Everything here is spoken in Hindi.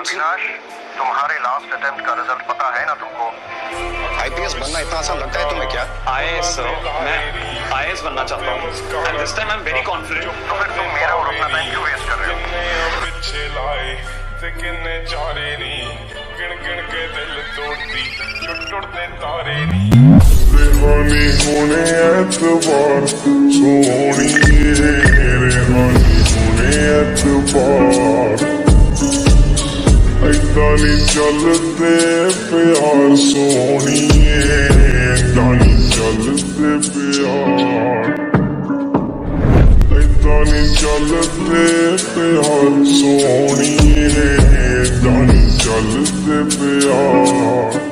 अविनाश, तुम्हारे लास्ट अटेम्प्ट का रिजल्ट पता है ना तुमको? आईपीएस बनना इतना आसान लगता है तुम्हें क्या? आईएएस सर, मैं आईएएस बनना चाहता हूँ and this time I am very confident. तो फिर तुम मेरा और अपना टाइम क्यों वेस्ट कर रहे हो? रेहानी होने एतबार सोनिए, रेहानी होने एतबार ऐदा नी चलते प्यार सोनिए, ऐदा नी चलते प्यार, ऐदा नी चलते प्यार सोनिए, ऐदा नी चलते प्यार।